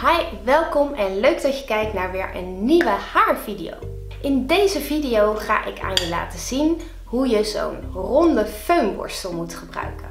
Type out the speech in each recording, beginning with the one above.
Hi, welkom en leuk dat je kijkt naar weer een nieuwe haarvideo. In deze video ga ik aan je laten zien hoe je zo'n ronde föhnborstel moet gebruiken.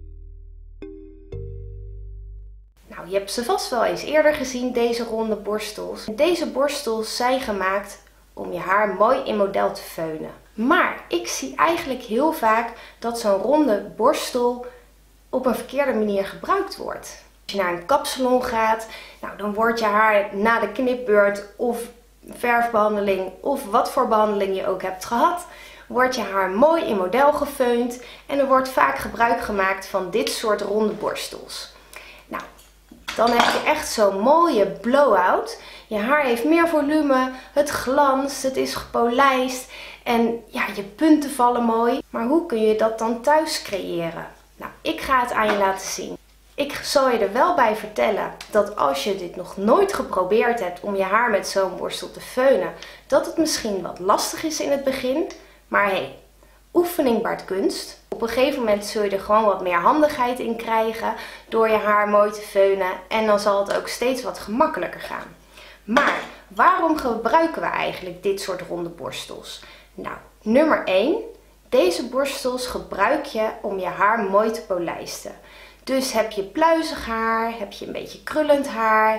Nou, je hebt ze vast wel eens eerder gezien, deze ronde borstels. Deze borstels zijn gemaakt om je haar mooi in model te feunen. Maar ik zie eigenlijk heel vaak dat zo'n ronde borstel op een verkeerde manier gebruikt wordt. Als je naar een kapsalon gaat, nou, dan wordt je haar na de knipbeurt of verfbehandeling of wat voor behandeling je ook hebt gehad, wordt je haar mooi in model gefeund en er wordt vaak gebruik gemaakt van dit soort ronde borstels. Nou, dan heb je echt zo'n mooie blowout. Je haar heeft meer volume, het glanst, het is gepolijst en ja, je punten vallen mooi. Maar hoe kun je dat dan thuis creëren? Nou, ik ga het aan je laten zien. Ik zal je er wel bij vertellen dat als je dit nog nooit geprobeerd hebt om je haar met zo'n borstel te feunen, dat het misschien wat lastig is in het begin. Maar hey, oefening baart kunst. Op een gegeven moment zul je er gewoon wat meer handigheid in krijgen door je haar mooi te feunen en dan zal het ook steeds wat gemakkelijker gaan. Maar waarom gebruiken we eigenlijk dit soort ronde borstels? Nou, nummer 1. Deze borstels gebruik je om je haar mooi te polijsten. Dus heb je pluizig haar, heb je een beetje krullend haar,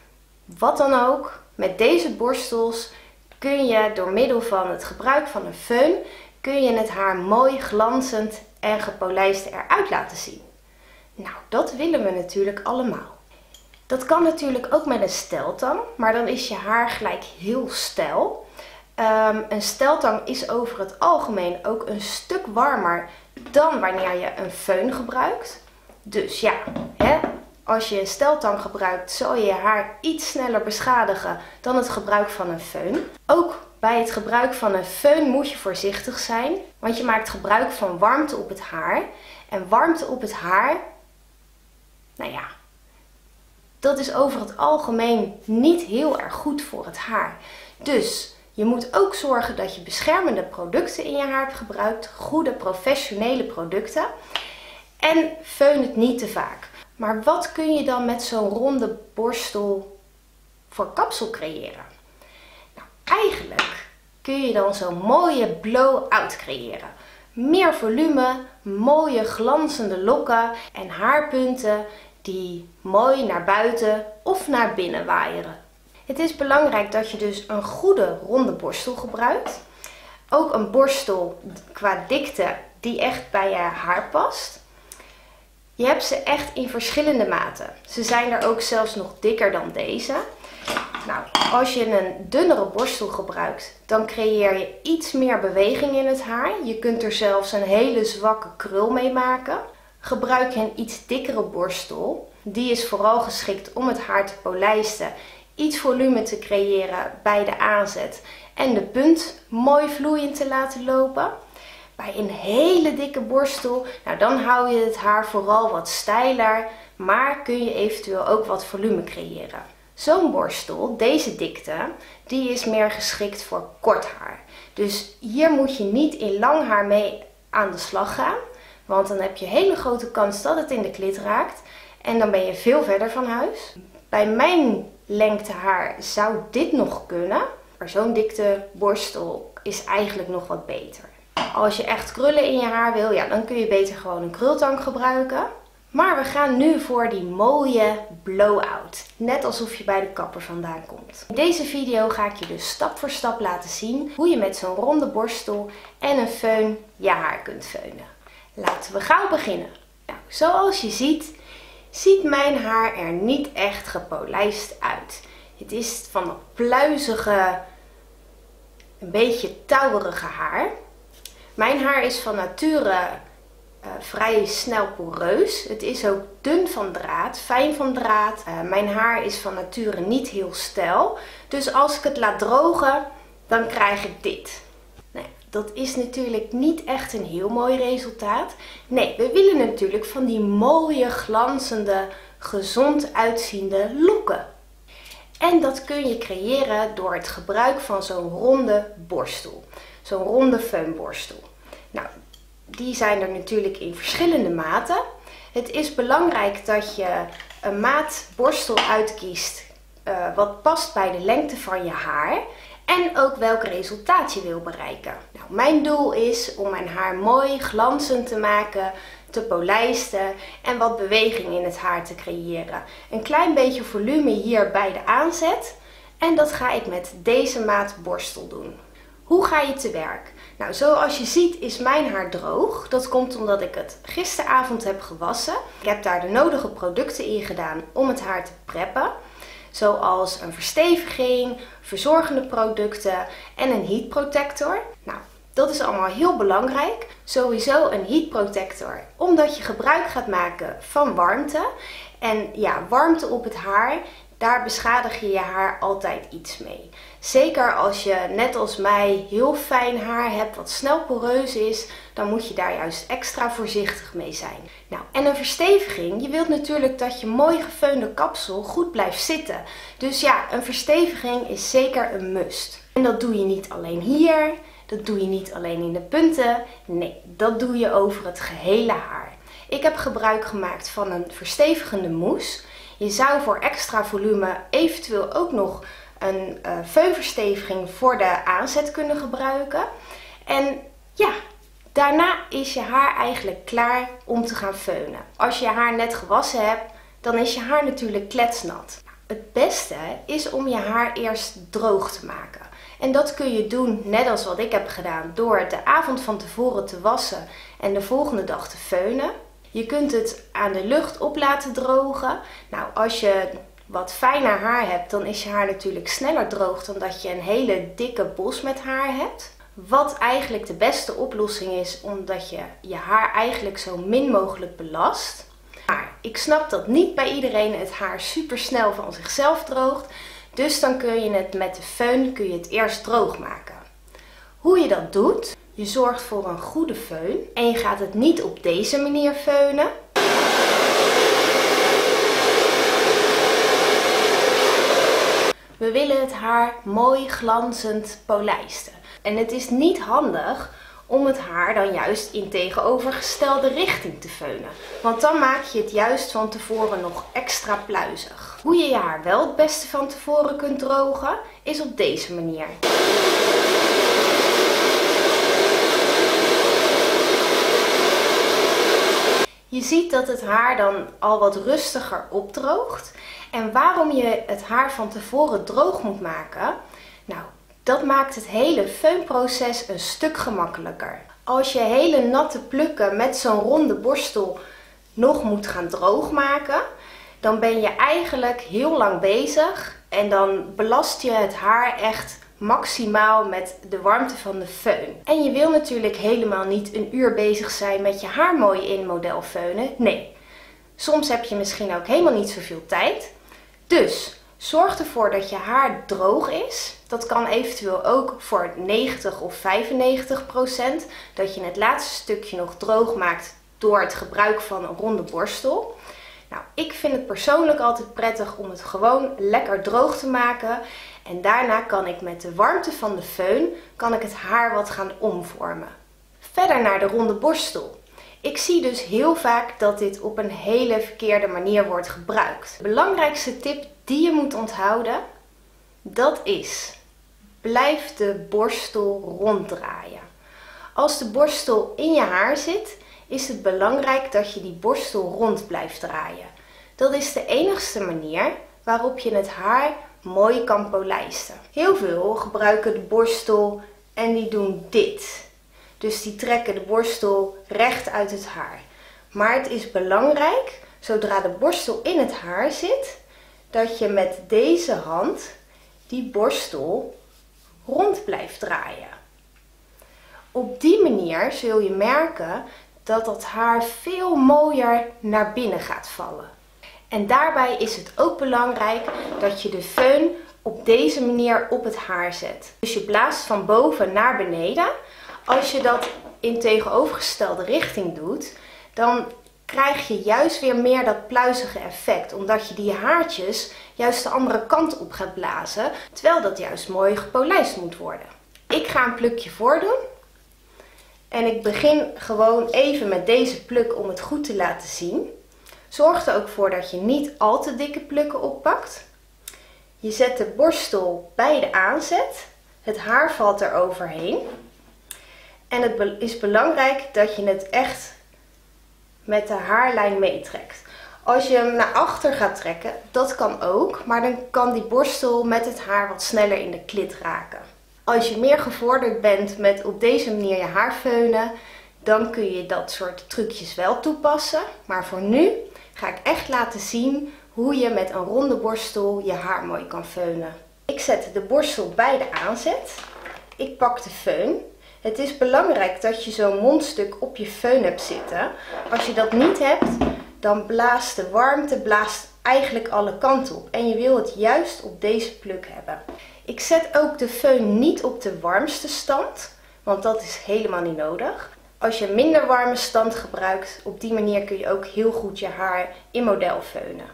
wat dan ook. Met deze borstels kun je door middel van het gebruik van een föhn, kun je het haar mooi glanzend en gepolijst eruit laten zien. Nou, dat willen we natuurlijk allemaal. Dat kan natuurlijk ook met een steltang, maar dan is je haar gelijk heel steil. Een steltang is over het algemeen ook een stuk warmer dan wanneer je een föhn gebruikt. Dus ja, als je een steltang gebruikt, zal je je haar iets sneller beschadigen dan het gebruik van een föhn. Ook bij het gebruik van een föhn moet je voorzichtig zijn, want je maakt gebruik van warmte op het haar. En warmte op het haar, nou ja, dat is over het algemeen niet heel erg goed voor het haar. Dus je moet ook zorgen dat je beschermende producten in je haar hebt gebruikt, goede professionele producten. En föhn het niet te vaak. Maar wat kun je dan met zo'n ronde borstel voor kapsel creëren? Nou, eigenlijk kun je dan zo'n mooie blow-out creëren. Meer volume, mooie glanzende lokken en haarpunten die mooi naar buiten of naar binnen waaieren. Het is belangrijk dat je dus een goede ronde borstel gebruikt. Ook een borstel qua dikte die echt bij je haar past. Je hebt ze echt in verschillende maten. Ze zijn er ook zelfs nog dikker dan deze. Nou, als je een dunnere borstel gebruikt, dan creëer je iets meer beweging in het haar. Je kunt er zelfs een hele zwakke krul mee maken. Gebruik je een iets dikkere borstel, die is vooral geschikt om het haar te polijsten, iets volume te creëren bij de aanzet en de punt mooi vloeiend te laten lopen. Bij een hele dikke borstel, nou dan hou je het haar vooral wat steiler, maar kun je eventueel ook wat volume creëren. Zo'n borstel, deze dikte, die is meer geschikt voor kort haar. Dus hier moet je niet in lang haar mee aan de slag gaan, want dan heb je hele grote kans dat het in de klit raakt en dan ben je veel verder van huis. Bij mijn lengte haar zou dit nog kunnen, maar zo'n dikte borstel is eigenlijk nog wat beter. Als je echt krullen in je haar wil, ja, dan kun je beter gewoon een krultang gebruiken. Maar we gaan nu voor die mooie blow-out. Net alsof je bij de kapper vandaan komt. In deze video ga ik je dus stap voor stap laten zien hoe je met zo'n ronde borstel en een föhn je haar kunt feunen. Laten we gauw beginnen. Nou, zoals je ziet mijn haar er niet echt gepolijst uit. Het is van dat pluizige, een beetje touwerige haar. Mijn haar is van nature vrij snel poreus. Het is ook dun van draad, fijn van draad. Mijn haar is van nature niet heel steil. Dus als ik het laat drogen, dan krijg ik dit. Nou, dat is natuurlijk niet echt een heel mooi resultaat. Nee, we willen natuurlijk van die mooie, glanzende, gezond uitziende lokken. En dat kun je creëren door het gebruik van zo'n ronde borstel. Zo'n ronde föhnborstel. Nou, die zijn er natuurlijk in verschillende maten. Het is belangrijk dat je een maat borstel uitkiest wat past bij de lengte van je haar en ook welk resultaat je wil bereiken. Nou, mijn doel is om mijn haar mooi glanzend te maken, te polijsten en wat beweging in het haar te creëren. Een klein beetje volume hier bij de aanzet en dat ga ik met deze maat borstel doen. Hoe ga je te werk? Nou, zoals je ziet is mijn haar droog. Dat komt omdat ik het gisteravond heb gewassen. Ik heb daar de nodige producten in gedaan om het haar te preppen. Zoals een versteviging, verzorgende producten en een heat protector. Nou, dat is allemaal heel belangrijk. Sowieso een heat protector, omdat je gebruik gaat maken van warmte. En ja, warmte op het haar, daar beschadig je je haar altijd iets mee. Zeker als je, net als mij, heel fijn haar hebt wat snel poreus is, dan moet je daar juist extra voorzichtig mee zijn. Nou, en een versteviging, je wilt natuurlijk dat je mooi gefeunde kapsel goed blijft zitten. Dus ja, een versteviging is zeker een must. En dat doe je niet alleen hier, dat doe je niet alleen in de punten. Nee, dat doe je over het gehele haar. Ik heb gebruik gemaakt van een verstevigende mousse. Je zou voor extra volume eventueel ook nog een föhnversteviging voor de aanzet kunnen gebruiken. En ja, daarna is je haar eigenlijk klaar om te gaan feunen. Als je je haar net gewassen hebt, dan is je haar natuurlijk kletsnat. Het beste is om je haar eerst droog te maken. En dat kun je doen, net als wat ik heb gedaan, door het de avond van tevoren te wassen en de volgende dag te feunen. Je kunt het aan de lucht op laten drogen. Nou, als je wat fijner haar hebt, dan is je haar natuurlijk sneller droog dan dat je een hele dikke bos met haar hebt. Wat eigenlijk de beste oplossing is, omdat je je haar eigenlijk zo min mogelijk belast. Maar ik snap dat niet bij iedereen het haar super snel van zichzelf droogt. Dus dan kun je het met de föhn het eerst droog maken. Hoe je dat doet? Je zorgt voor een goede föhn en je gaat het niet op deze manier feunen. We willen het haar mooi glanzend polijsten. En het is niet handig om het haar dan juist in tegenovergestelde richting te feunen. Want dan maak je het juist van tevoren nog extra pluizig. Hoe je je haar wel het beste van tevoren kunt drogen, is op deze manier. Je ziet dat het haar dan al wat rustiger opdroogt. En waarom je het haar van tevoren droog moet maken? Nou, dat maakt het hele föhnproces een stuk gemakkelijker. Als je hele natte plukken met zo'n ronde borstel nog moet gaan droogmaken, dan ben je eigenlijk heel lang bezig en dan belast je het haar echt maximaal met de warmte van de föhn. En je wil natuurlijk helemaal niet een uur bezig zijn met je haar mooi in model feunen. Nee, soms heb je misschien ook helemaal niet zoveel tijd. Dus zorg ervoor dat je haar droog is. Dat kan eventueel ook voor 90 of 95%. Dat je het laatste stukje nog droog maakt door het gebruik van een ronde borstel. Nou, ik vind het persoonlijk altijd prettig om het gewoon lekker droog te maken. En daarna kan ik met de warmte van de föhn het haar wat gaan omvormen. Verder naar de ronde borstel. Ik zie dus heel vaak dat dit op een hele verkeerde manier wordt gebruikt. De belangrijkste tip die je moet onthouden, dat is: blijf de borstel ronddraaien. Als de borstel in je haar zit, is het belangrijk dat je die borstel rond blijft draaien. Dat is de enigste manier waarop je het haar mooi kan polijsten. Heel veel gebruiken de borstel en die doen dit. Dus die trekken de borstel recht uit het haar. Maar het is belangrijk, zodra de borstel in het haar zit, dat je met deze hand die borstel rond blijft draaien. Op die manier zul je merken dat dat haar veel mooier naar binnen gaat vallen. En daarbij is het ook belangrijk dat je de föhn op deze manier op het haar zet. Dus je blaast van boven naar beneden. Als je dat in tegenovergestelde richting doet, dan krijg je juist weer meer dat pluizige effect. Omdat je die haartjes juist de andere kant op gaat blazen, terwijl dat juist mooi gepolijst moet worden. Ik ga een plukje voordoen. En ik begin gewoon even met deze pluk om het goed te laten zien. Zorg er ook voor dat je niet al te dikke plukken oppakt. Je zet de borstel bij de aanzet. Het haar valt er overheen. En het is belangrijk dat je het echt met de haarlijn meetrekt. Als je hem naar achter gaat trekken, dat kan ook, maar dan kan die borstel met het haar wat sneller in de klit raken. Als je meer gevorderd bent met op deze manier je haar feunen, dan kun je dat soort trucjes wel toepassen. Maar voor nu ga ik echt laten zien hoe je met een ronde borstel je haar mooi kan feunen. Ik zet de borstel bij de aanzet. Ik pak de föhn. Het is belangrijk dat je zo'n mondstuk op je föhn hebt zitten. Als je dat niet hebt, dan blaast de warmte eigenlijk alle kanten op. En je wil het juist op deze pluk hebben. Ik zet ook de föhn niet op de warmste stand, want dat is helemaal niet nodig. Als je een minder warme stand gebruikt, op die manier kun je ook heel goed je haar in model feunen.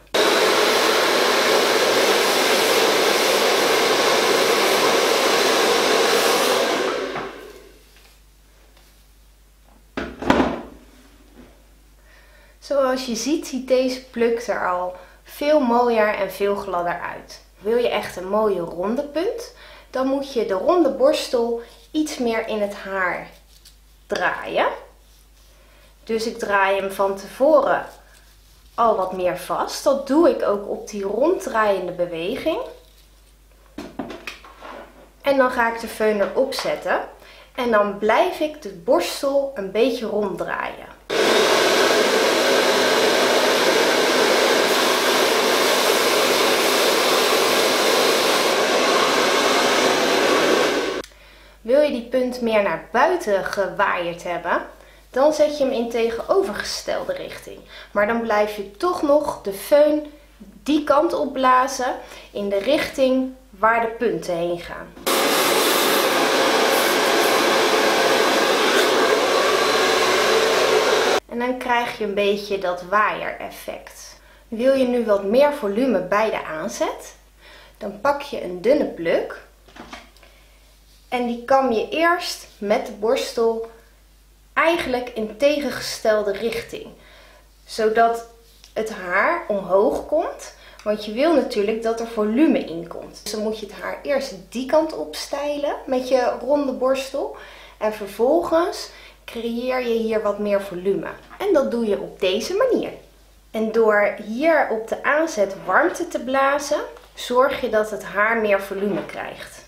Zoals je ziet, ziet deze pluk er al veel mooier en veel gladder uit. Wil je echt een mooie ronde punt, dan moet je de ronde borstel iets meer in het haar draaien. Dus ik draai hem van tevoren al wat meer vast. Dat doe ik ook op die ronddraaiende beweging. En dan ga ik de föhn erop zetten. En dan blijf ik de borstel een beetje ronddraaien. Wil je die punt meer naar buiten gewaaid hebben, dan zet je hem in tegenovergestelde richting. Maar dan blijf je toch nog de föhn die kant op blazen in de richting waar de punten heen gaan. En dan krijg je een beetje dat waaiereffect. Wil je nu wat meer volume bij de aanzet, dan pak je een dunne pluk. En die kam je eerst met de borstel eigenlijk in tegengestelde richting. Zodat het haar omhoog komt. Want je wil natuurlijk dat er volume in komt. Dus dan moet je het haar eerst die kant op stijlen met je ronde borstel. En vervolgens creëer je hier wat meer volume. En dat doe je op deze manier. En door hier op de aanzet warmte te blazen, zorg je dat het haar meer volume krijgt.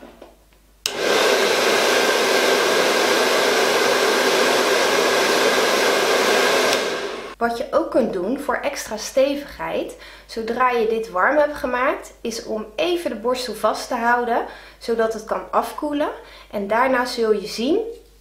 Wat je ook kunt doen voor extra stevigheid, zodra je dit warm hebt gemaakt, is om even de borstel vast te houden, zodat het kan afkoelen. En daarna zul je zien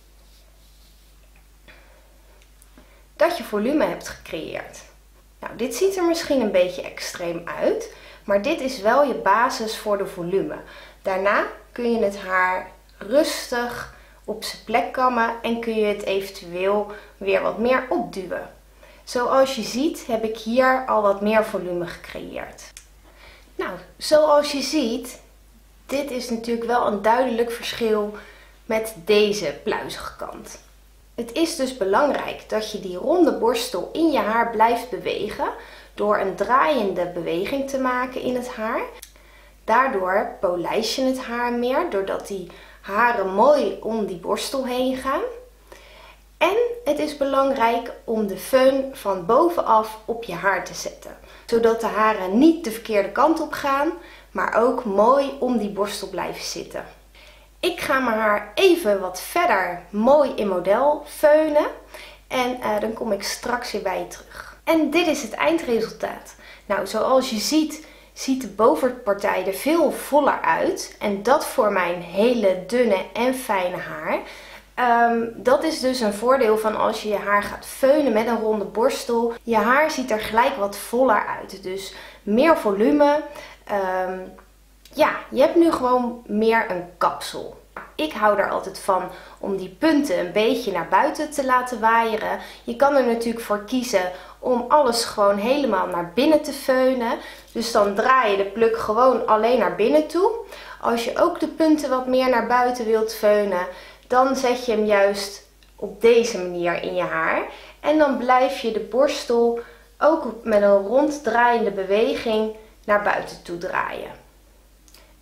dat je volume hebt gecreëerd. Nou, dit ziet er misschien een beetje extreem uit, maar dit is wel je basis voor de volume. Daarna kun je het haar rustig op zijn plek kammen en kun je het eventueel weer wat meer opduwen. Zoals je ziet heb ik hier al wat meer volume gecreëerd. Nou, zoals je ziet, dit is natuurlijk wel een duidelijk verschil met deze pluizige kant. Het is dus belangrijk dat je die ronde borstel in je haar blijft bewegen door een draaiende beweging te maken in het haar. Daardoor polijst je het haar meer, doordat die haren mooi om die borstel heen gaan. En het is belangrijk om de föhn van bovenaf op je haar te zetten. Zodat de haren niet de verkeerde kant op gaan, maar ook mooi om die borstel blijven zitten. Ik ga mijn haar even wat verder mooi in model feunen. En dan kom ik straks weer bij je terug. En dit is het eindresultaat. Nou, zoals je ziet, ziet de bovenpartij er veel voller uit. En dat voor mijn hele dunne en fijne haar. Dat is dus een voordeel van als je je haar gaat feunen met een ronde borstel. Je haar ziet er gelijk wat voller uit. Dus meer volume. Ja, je hebt nu gewoon meer een kapsel. Ik hou er altijd van om die punten een beetje naar buiten te laten waaieren. Je kan er natuurlijk voor kiezen om alles gewoon helemaal naar binnen te feunen. Dus dan draai je de pluk gewoon alleen naar binnen toe. Als je ook de punten wat meer naar buiten wilt feunen, dan zet je hem juist op deze manier in je haar. En dan blijf je de borstel ook met een ronddraaiende beweging naar buiten toe draaien.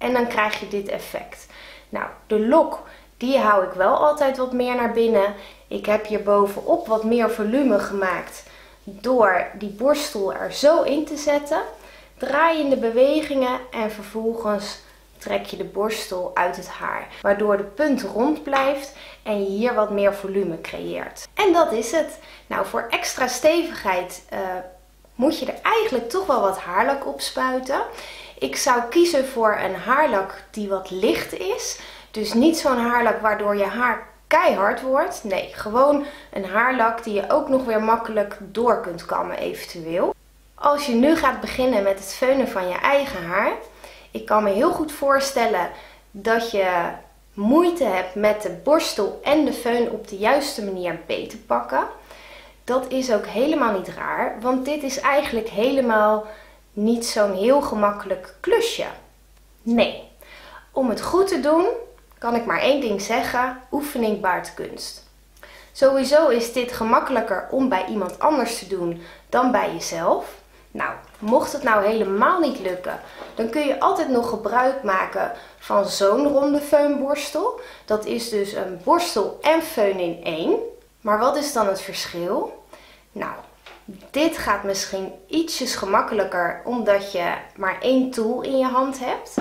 en dan krijg je dit effect. Nou, de lok die hou ik wel altijd wat meer naar binnen. Ik heb hier bovenop wat meer volume gemaakt door die borstel er zo in te zetten. Draai in de bewegingen en vervolgens trek je de borstel uit het haar. Waardoor de punt rond blijft en je hier wat meer volume creëert. En dat is het. Nou, voor extra stevigheid moet je er eigenlijk toch wel wat haarlak op spuiten. Ik zou kiezen voor een haarlak die wat licht is. Dus niet zo'n haarlak waardoor je haar keihard wordt. Nee, gewoon een haarlak die je ook nog weer makkelijk door kunt kammen eventueel. Als je nu gaat beginnen met het feunen van je eigen haar. Ik kan me heel goed voorstellen dat je moeite hebt met de borstel en de föhn op de juiste manier beet te pakken. Dat is ook helemaal niet raar, want dit is eigenlijk helemaal niet zo'n heel gemakkelijk klusje. Nee, om het goed te doen kan ik maar één ding zeggen: oefening baart kunst. Sowieso is dit gemakkelijker om bij iemand anders te doen dan bij jezelf. Nou, mocht het nou helemaal niet lukken, dan kun je altijd nog gebruik maken van zo'n ronde föhnborstel. Dat is dus een borstel en föhn in één. Maar wat is dan het verschil? Nou, dit gaat misschien ietsjes gemakkelijker omdat je maar één tool in je hand hebt.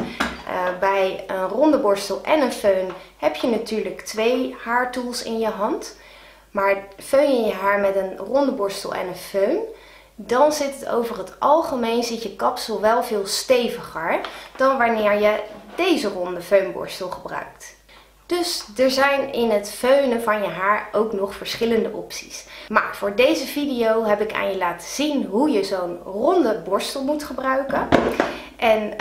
Bij een ronde borstel en een föhn heb je natuurlijk 2 haartools in je hand. Maar föhn je je haar met een ronde borstel en een föhn, dan zit het over het algemeen, zit je kapsel wel veel steviger dan wanneer je deze ronde föhnborstel gebruikt. Dus er zijn in het feunen van je haar ook nog verschillende opties. Maar voor deze video heb ik aan je laten zien hoe je zo'n ronde borstel moet gebruiken. En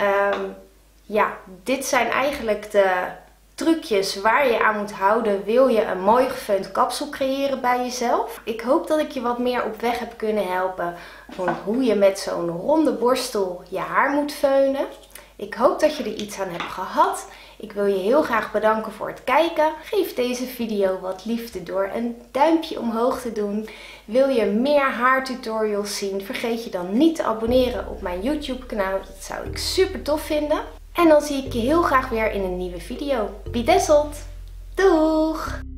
ja, dit zijn eigenlijk de trucjes waar je aan moet houden, wil je een mooi gefeund kapsel creëren bij jezelf. Ik hoop dat ik je wat meer op weg heb kunnen helpen van hoe je met zo'n ronde borstel je haar moet feunen. Ik hoop dat je er iets aan hebt gehad. Ik wil je heel graag bedanken voor het kijken. Geef deze video wat liefde door een duimpje omhoog te doen. Wil je meer haartutorials zien? Vergeet je dan niet te abonneren op mijn YouTube kanaal. Dat zou ik super tof vinden. En dan zie ik je heel graag weer in een nieuwe video. Be dazzled! Doeg!